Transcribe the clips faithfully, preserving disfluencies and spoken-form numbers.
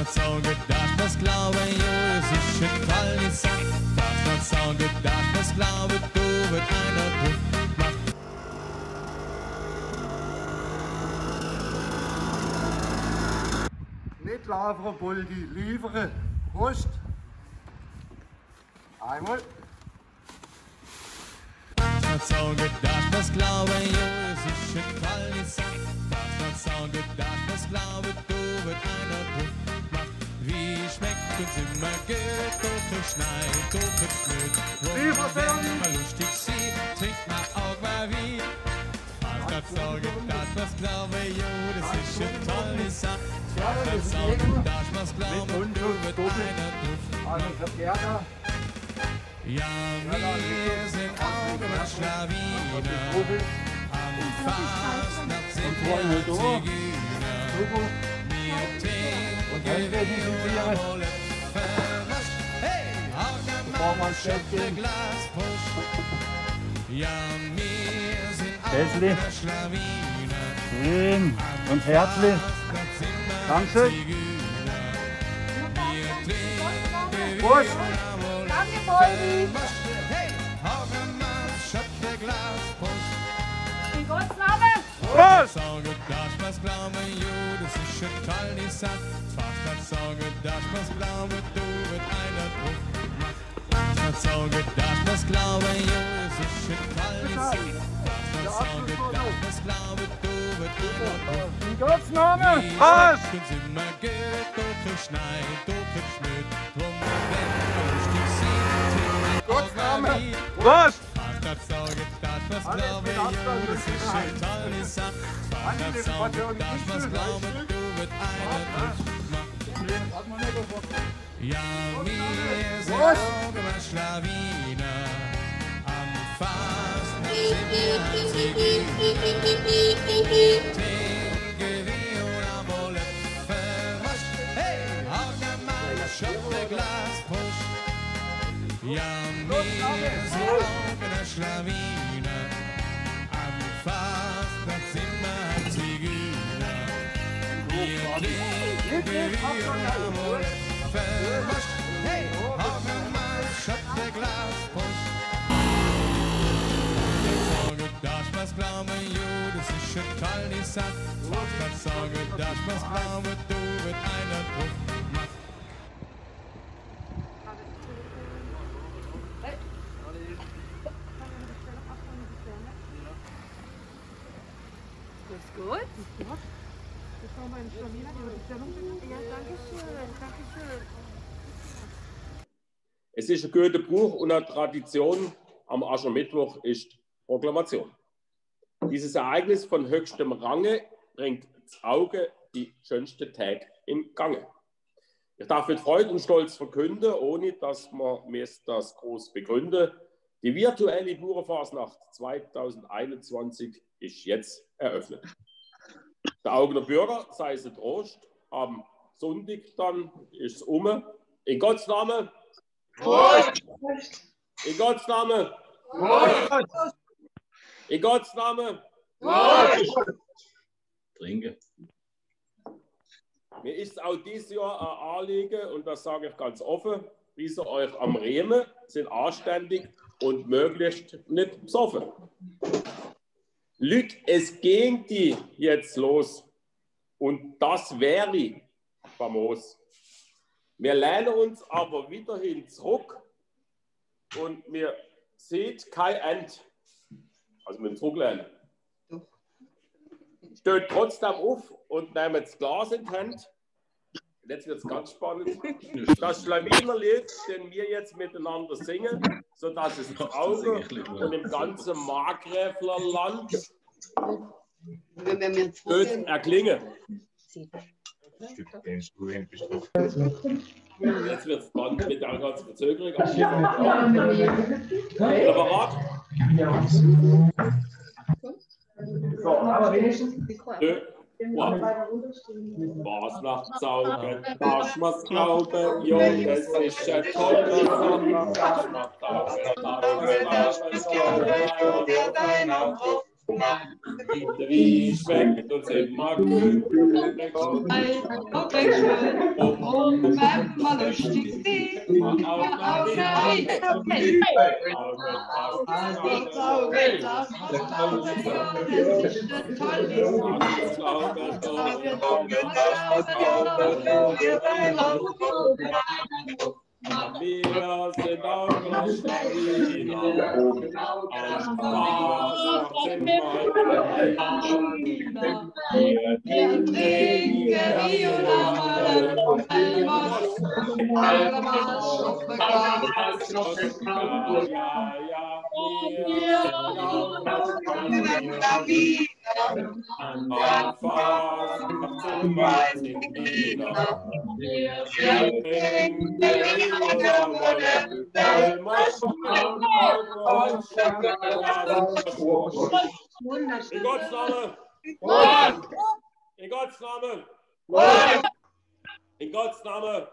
hat so gedacht, was glaube ich, oh, das ist schon toll, die Sache. Das hat so gedacht, was glaube ich, du wird einer Druck machen. Nicht liefern, Buldi, liefern. Prost. Einmal. Das hat so gedacht, was glaube ich, oh, das ist schon toll, die Sache. Das hat so gedacht, was glaube ich, du wird einer Druck machen. Wie schmeckt uns immer gut, durchgeschneit, durchgeschnürt. Wo man mal lustig sieht, trinkt man auch mal Wein. Das hat so gedacht, was glaube ich, oh, das ist schon toll, die Sache. Das hat so gedacht, was glaube ich, du wird einer Druck machen. Ja, wir sind Augenschlawiner, am Fastnacht sind wir Zigeuner. Wir trinken Bier und verwasch, hey, Augenmann schöpft ein Glas Pusch. Ja, wir sind Augenschlawiner, Schön und herzlich. Dankeschön. wir trinken Prost. Danke, Poldi. Hey, Augenmann schöpft ein Glas Pusch. In Gottes Namen. Fast hat so gedacht, was glaube ich, jo, das ist schon toll, die Sache. Fast hat so gedacht, was glaube ich, du wird einer Druck machen. Fast hat so gedacht, was glaube ich, jo, das ist schon toll, die Sache. Fast hat so gedacht, was glaube ich, du wird einer Druck machen. In Gottes Namen. Was? Uns immer geht, durchgeschneit, durchgeschnürt. Drum, wenn man lustig sieht, trinkt man auch mal Wein. Was? Fast hat so gedacht, was glaube ich, jo, das ist schon toll, die Sache. Fast hat so gedacht, was glaube ich, du wird einer Druck machen. Ja, wir sind Augenschlawiner, am Fastnacht sind wir Zigeuner. Trinken wir und am Wolle verwasch, hey, Augenmann schöpft ein Glas Pusch. Ja, wir sind Augenschlawiner, am Fastnacht sind wir Zigeuner. Wir trinken wir und am Wolle verwasch, hey, Augenmann schöpft ein Glas Pusch. Das was glaube ich, jo, das ist schon toll, die Sache. Was hat so gedacht, was glaube ich, du wird einer Druck machen. Das ist gut. Das war meine Schlawiner, die Bestellung. Ja, danke schön, danke schön. Es ist ein guter Brauch und eine Tradition. Am Aschermittwoch ist Proklamation. Dieses Ereignis von höchstem Range bringt das Auge die schönsten Tage im Gange. Ich darf mit Freude und Stolz verkünden, ohne dass man mir das groß begründe, die virtuelle Bauernfasnacht zweitausendeinundzwanzig ist jetzt eröffnet. Der Augener Bürger sei es Trost, am Sonntag dann ist es um. In Gottes Namen. Prost! In Gottes Namen. Prost! In Gottes Namen. Prost! Trinken. Mir ist auch dieses Jahr ein Anliegen, und das sage ich ganz offen, wie sie euch am Riemen sind anständig und möglichst nicht besoffen. Leute, es ging die jetzt los. Und das wäre famos. Wir lehnen uns aber weiterhin zurück und wir sehen kein Ende. Also mit dem Zurücklehnen. Steht trotzdem auf und nehmen das Glas in die Hand. Jetzt wird es ganz spannend. Das Schlawinerlied, den wir jetzt miteinander singen, sodass es das Auge und im ganzen Markgräfler Land wird erklingen. Jetzt wird es spannend mit der ganzen Verzögerung. Apparat. So, aber wenigstens. Fasnachtszauber, darfst du mir's glauben? Jo, das ist ein toller Sommer. Fasnachtszauber, darfst du mir's glauben? Wie schmeckt uns immer gut? Und wenn man lustig sieht, Auge, Auge, Auge, das Auge, das ist der tollste. wir sind auch noch Schlawiner. Am Spaß sind wir. Wir trinken Viola, Ja, ja, wir sind auch noch Schlawiner. Am Spaß sind wir. Wir trinken in Gottes Namen! In Gottes Namen! In Gottes Namen!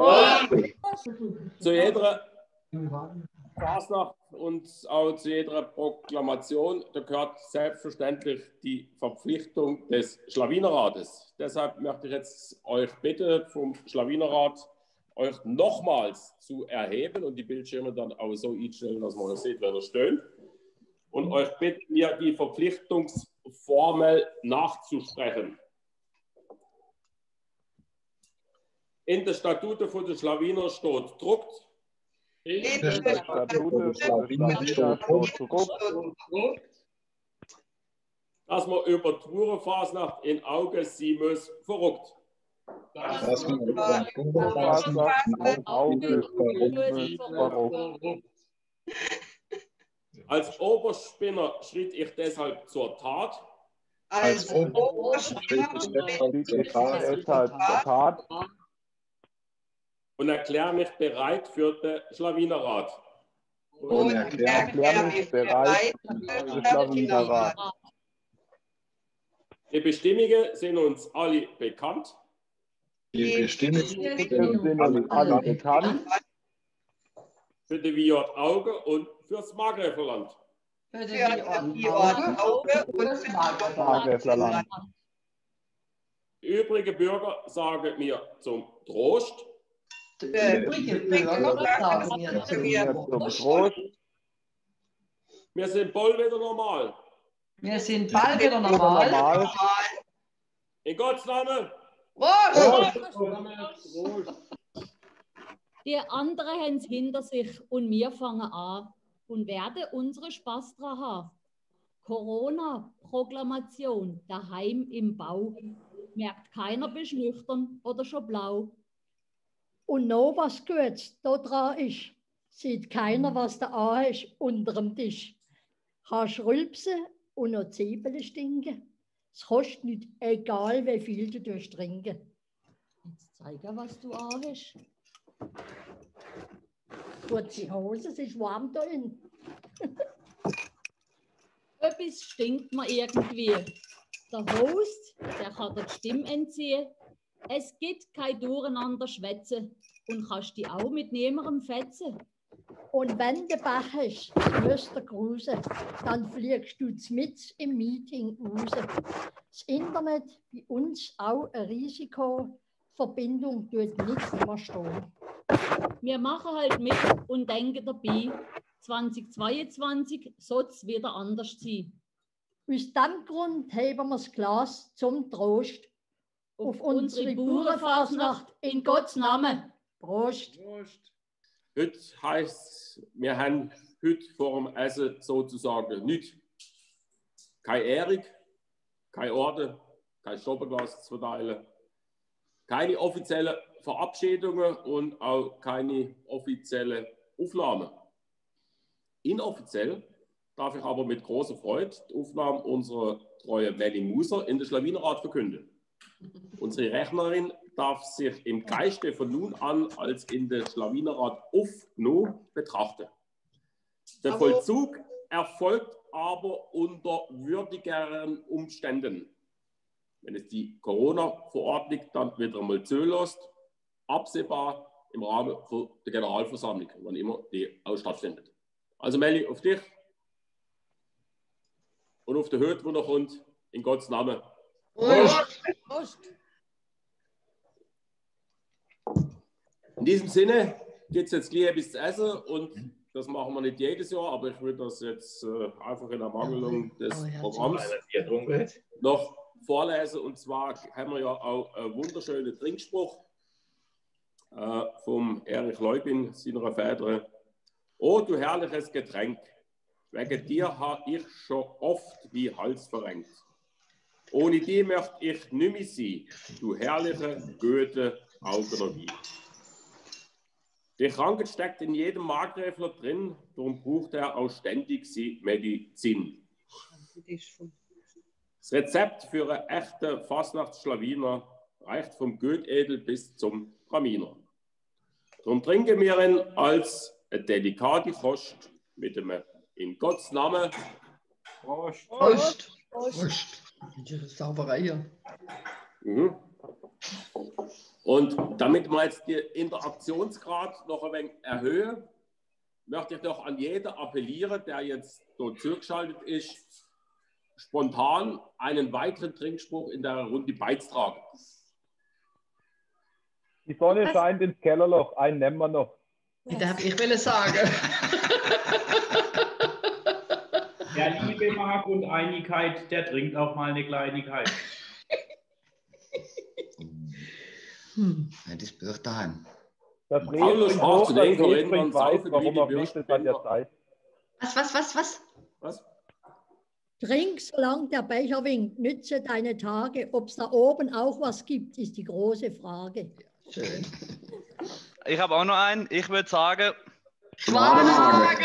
Zu jeder Fasnacht und auch zu jeder Proklamation, da gehört selbstverständlich die Verpflichtung des Schlawinerrates. Deshalb möchte ich jetzt euch bitten, vom Schlawinerrat euch nochmals zu erheben und die Bildschirme dann auch so einstellen, dass man sieht, wenn ihr steht. Und euch bitten, mir die Verpflichtungsformel nachzusprechen. In der Statute von der Schlawiner steht druckt. In der Statute von der Schlawiner steht druckt. Dass man über die Wurenfasnacht in Auge sehen muss, verrückt. Das man über im Auge verrückt. Als Oberspinner schritt ich deshalb zur Tat. Als Oberspinner schritt ich deshalb zur Tat. Und erkläre mich bereit für den Schlawinerrat. Und erkläre mich bereit für den Schlawinerrat. Die Bestimmungen sind uns alle bekannt. Die Bestimmungen sind uns alle bekannt. Für die W J Auge und fürs Markgräflerland. Für die W J Auge und für das Markgräflerland. Die übrigen Bürger sagen mir zum Trost. Die übrigen Bürger sagen mir zum Trost. Wir sind bald wieder normal. Wir sind bald wieder normal. In Gottes Namen. Die anderen haben es hinter sich und wir fangen an und werden unsere Spaß dran haben. Corona-Proklamation daheim im Bau. Merkt keiner bist nüchtern oder schon blau. Und noch was Gutes da dran ist, sieht keiner, was da an ist unter dem Tisch. Kannst rülpsen und noch Zwiebeln stinken. Es kostet nicht, egal wie viel du trinken. Jetzt zeige, was du an hast. Kurze Hose, es ist warm da drin. Etwas stinkt mir irgendwie. Der Host, der kann dir die Stimme entziehen. Es gibt kein Durcheinander schwätzen und kannst dich auch mit niemandem fetzen. Und wenn du Bach hast, müsst ihr grusen, dann fliegst du mit im Meeting raus. Das Internet bei uns auch ein Risiko. Verbindung tut nicht immer stehen. Wir machen halt mit und denken dabei, zweitausendzweiundzwanzig soll es wieder anders sein. Aus diesem Grund heben wir das Glas zum Trost auf, auf unsere Bauernfasnacht in Gottes Namen. Prost! Prost. Heute heisst, wir haben heute vor dem Essen sozusagen nichts. Keine Ehrung, kein Orden, kein Stoppenglas zu verteilen, keine offiziellen Verabschiedungen und auch keine offiziellen Aufnahmen. Inoffiziell darf ich aber mit großer Freude die Aufnahme unserer treuen Melli Muser in den Schlawinnerrat verkünden. Unsere Rechnerin darf sich im Geiste von nun an als in den Schlawinnerrat aufgenommen betrachten. Der Vollzug erfolgt aber unter würdigeren Umständen. Wenn es die Corona-Verordnung dann wieder mal zulässt, absehbar im Rahmen der Generalversammlung, wann immer die auch stattfindet. Also Melli, auf dich. und auf der Höhe, wo noch kommt, in Gottes Namen. Prost. Prost. In diesem Sinne geht es jetzt gleich bis zu essen und das machen wir nicht jedes Jahr, aber ich würde das jetzt äh, einfach in Ermangelung des Programms noch vorlesen. Und zwar haben wir ja auch einen wunderschönen Trinkspruch äh, vom Erich Leubin, seiner Väter. Oh, du herrliches Getränk, wegen dir habe ich schon oft die Hals verrenkt. Ohne die möchte ich nicht mehr sein, du herrliche Goethe Augenergie. Die Krankheit steckt in jedem Markgräfler drin, darum braucht er auch ständig die Medizin. Das Rezept für einen echten Fastnachtsschlawiner reicht vom Goethedel bis zum Braminer. Darum trinken wir ihn als eine delikate Kost mit einem in Gottes Namen. Prost. Prost. Prost. Sauberei hier. Mhm. Und damit wir jetzt den Interaktionsgrad noch ein wenig erhöhen, möchte ich doch an jeden appellieren, der jetzt so zugeschaltet ist, spontan einen weiteren Trinkspruch in der Runde beizutragen. Die Sonne scheint ins Kellerloch, einen nehmen wir noch. Ich will es sagen. Wer Liebe mag und Einigkeit, der trinkt auch mal eine Kleinigkeit. Hm, das wird daheim. Das Paulus sprach zu den Korinthern, weiß, warum er wichtig hat der Zeit. Was, was, was, was? Was? Trink, solange der Becher winkt, nütze deine Tage. Ob es da oben auch was gibt, ist die große Frage. Schön. Ich habe auch noch einen. Ich würde sagen... Schwabenmagen!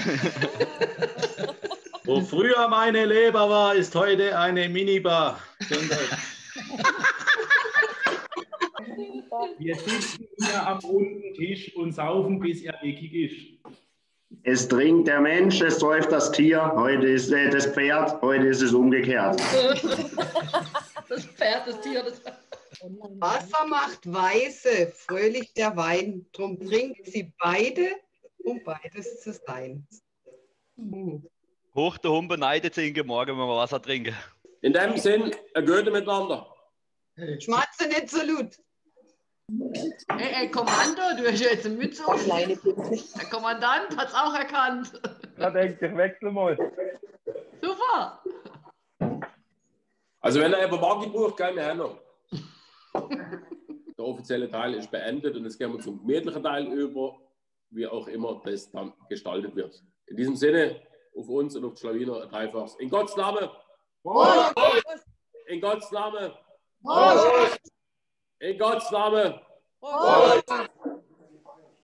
Wo früher meine Leber war, ist heute eine Minibar. Wir sitzen hier am runden Tisch und saufen, bis er eckig ist. Es trinkt der Mensch, es säuft das Tier, heute ist äh, das Pferd, heute ist es umgekehrt. Das Pferd, das Tier, das Wasser macht weise, fröhlich der Wein, drum trinken sie beide, um beides zu sein. Hm. Hoch der Hund beneidet sich, morgen, wenn wir Wasser trinken. In dem Sinn, ein Goethe miteinander. Schmatze nicht so laut. Hey, hey, Kommando, du hast ja jetzt eine Mütze auf. Der Kommandant hat es auch erkannt. Da denkt ich wechsle mal. Super. Also wenn er eben Marke braucht, gehen wir noch. Der offizielle Teil ist beendet und jetzt gehen wir zum gemütlichen Teil über, wie auch immer das dann gestaltet wird. In diesem Sinne, auf uns und auf die Schlawiner dreifaches. In Gottes Namen. Prost. In Gottes Namen. Prost. In Gottes Namen. Prost.